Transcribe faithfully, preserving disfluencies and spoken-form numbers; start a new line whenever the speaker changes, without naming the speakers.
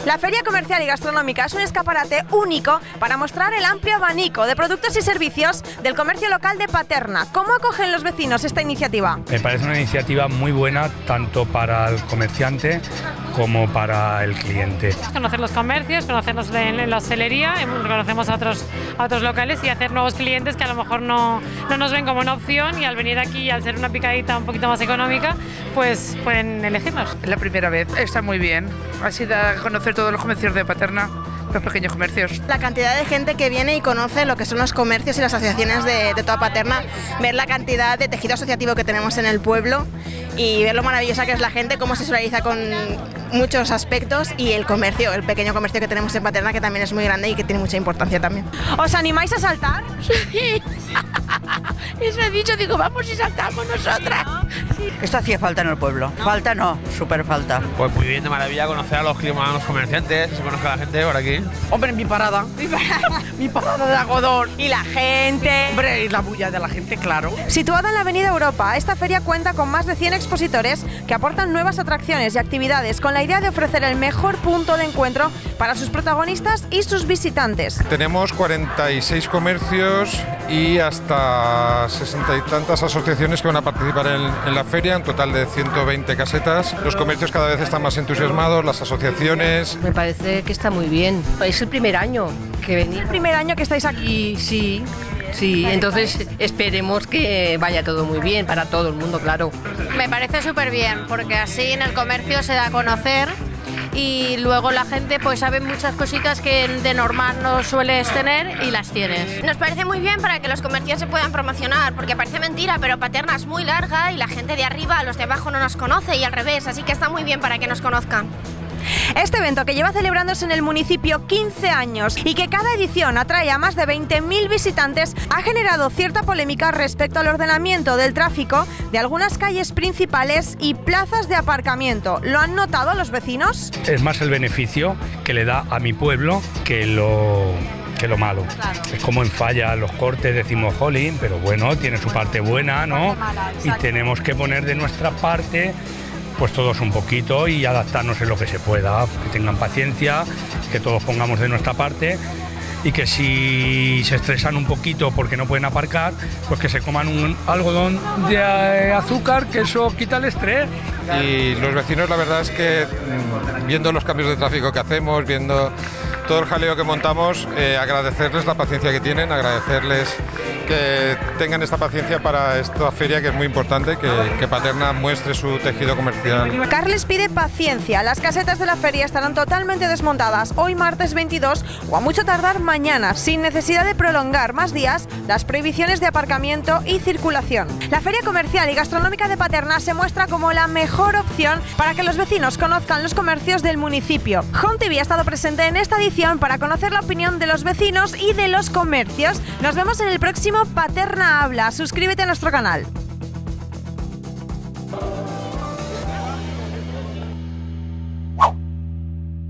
La Feria Comercial y Gastronómica es un escaparate único para mostrar el amplio abanico de productos y servicios del comercio local de Paterna. ¿Cómo acogen los vecinos esta iniciativa?
Me parece una iniciativa muy buena tanto para el comerciante como para el cliente.
Conocer los comercios, conocerlos en la hostelería, conocemos a otros, a otros locales y hacer nuevos clientes que a lo mejor no, no nos ven como una opción y al venir aquí, al ser una picadita un poquito más económica, pues pueden elegirnos.
Es la primera vez, está muy bien. Así da a conocer todos los comercios de Paterna, los pequeños comercios.
La cantidad de gente que viene y conoce lo que son los comercios y las asociaciones de, de toda Paterna, ver la cantidad de tejido asociativo que tenemos en el pueblo y ver lo maravillosa que es la gente, cómo se solidariza con muchos aspectos y el comercio, el pequeño comercio que tenemos en Paterna, que también es muy grande y que tiene mucha importancia también.
¿Os animáis a saltar?
Sí. Eso he dicho, digo, vamos y saltamos nosotras.
Sí. Esto hacía falta en el pueblo. Falta no, súper falta.
Pues muy bien, de maravilla conocer a los, a los comerciantes, que se conozca a la gente por aquí.
Hombre, mi parada. Mi parada, mi parada de algodón.
Y la gente.
Hombre, y la bulla de la gente, claro.
Situada en la Avenida Europa, esta feria cuenta con más de cien expositores que aportan nuevas atracciones y actividades con la idea de ofrecer el mejor punto de encuentro para sus protagonistas y sus visitantes.
Tenemos cuarenta y seis comercios y hasta sesenta y tantas asociaciones que van a participar en, en la feria, un total de ciento veinte casetas. Los comercios cada vez están más entusiasmados, las asociaciones.
Me parece que está muy bien. Es el primer año que venimos.
¿Es el primer año que estáis aquí?
Y sí. Sí, entonces esperemos que vaya todo muy bien para todo el mundo, claro.
Me parece súper bien, porque así en el comercio se da a conocer y luego la gente pues sabe muchas cositas que de normal no sueles tener y las tienes.
Nos parece muy bien para que los comercios se puedan promocionar, porque parece mentira, pero Paterna es muy larga y la gente de arriba, los de abajo no nos conoce y al revés, así que está muy bien para que nos conozcan.
Este evento, que lleva celebrándose en el municipio quince años y que cada edición atrae a más de veinte mil visitantes, ha generado cierta polémica respecto al ordenamiento del tráfico de algunas calles principales y plazas de aparcamiento. ¿Lo han notado los vecinos?
Es más el beneficio que le da a mi pueblo que lo... que lo malo. Claro. Es como en Falla, los cortes decimos jolín, pero bueno, tiene su parte buena, ¿no? Y tenemos que poner de nuestra parte pues todos un poquito y adaptarnos en lo que se pueda, que tengan paciencia, que todos pongamos de nuestra parte y que si se estresan un poquito porque no pueden aparcar, pues que se coman un algodón de azúcar, que eso quita el estrés.
Y los vecinos, la verdad es que viendo los cambios de tráfico que hacemos, viendo todo el jaleo que montamos, eh, agradecerles la paciencia que tienen, agradecerles que tengan esta paciencia para esta feria, que es muy importante, que, que Paterna muestre su tejido comercial.
Carles pide paciencia. Las casetas de la feria estarán totalmente desmontadas hoy martes veintidós o a mucho tardar mañana, sin necesidad de prolongar más días las prohibiciones de aparcamiento y circulación. La Feria Comercial y Gastronómica de Paterna se muestra como la mejor opción para que los vecinos conozcan los comercios del municipio. Home T V ha estado presente en esta edición para conocer la opinión de los vecinos y de los comercios. Nos vemos en el próximo Paterna Habla. Suscríbete a nuestro canal.